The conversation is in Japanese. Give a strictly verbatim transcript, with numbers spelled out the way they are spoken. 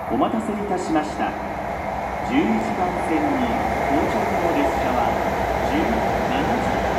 お待たせいたしました。じゅうにじかんせんに到着の列車はじゅうしちじ